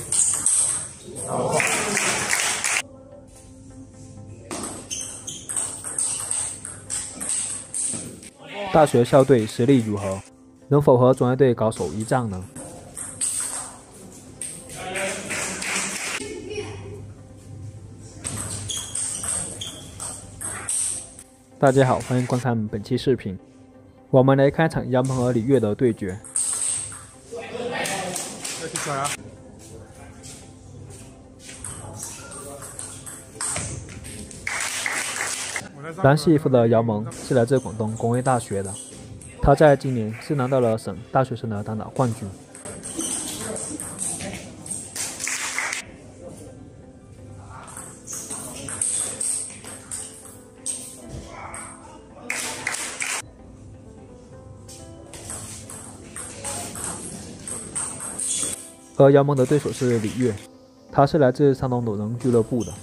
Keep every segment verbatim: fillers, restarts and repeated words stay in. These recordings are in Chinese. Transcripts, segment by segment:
大学校队实力如何？能否和专业队高手一战呢？大家好，欢迎观看本期视频。我们来看一场杨鹏和李悦的对决。蓝系衣服的姚萌是来自广东工业大学的，他在今年是拿到了省大学生的单打冠军。而姚萌的对手是李悦，他是来自山东鲁能俱乐部的。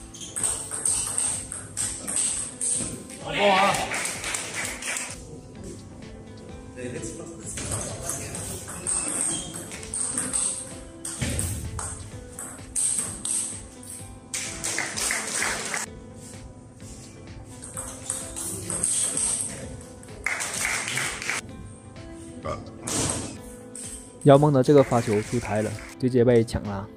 姚萌的这个发球出台了，直接被抢拉。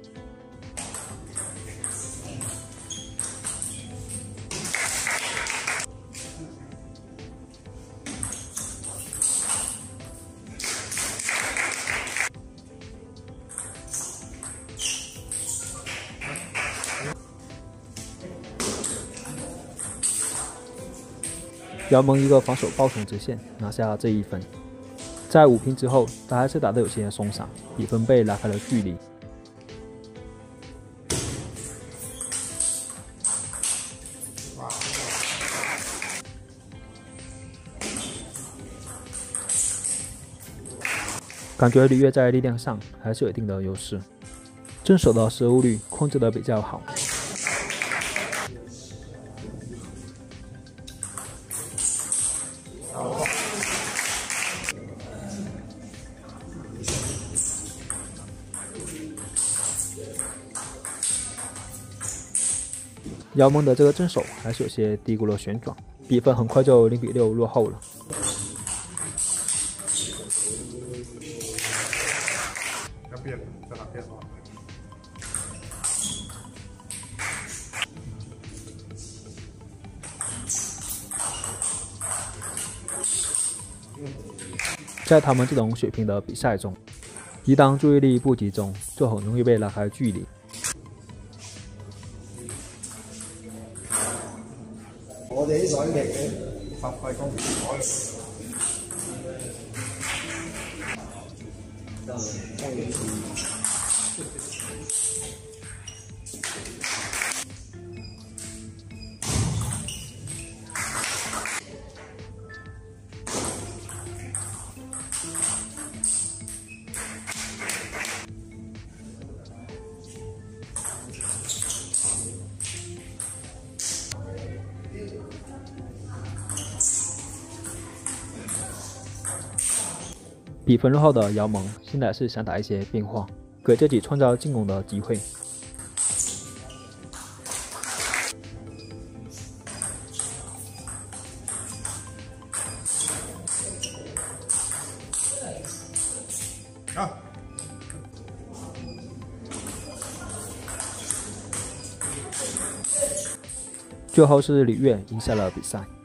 姚萌一个防守爆冲直线拿下这一分。在五平之后，他还是打得有些松散，比分被拉开了距离。感觉李悦在力量上还是有一定的优势，正手的失误率控制得比较好。姚萌的这个正手还是有些低估了旋转，比分很快就零比六落后了。在他们这种水平的比赛中，一旦注意力不集中，就很容易被拉开距離。 我哋啲水平發揮功能。比分落后的姚萌现在是想打一些变化，给自己创造进攻的机会。啊！最后是李悦赢下了比赛。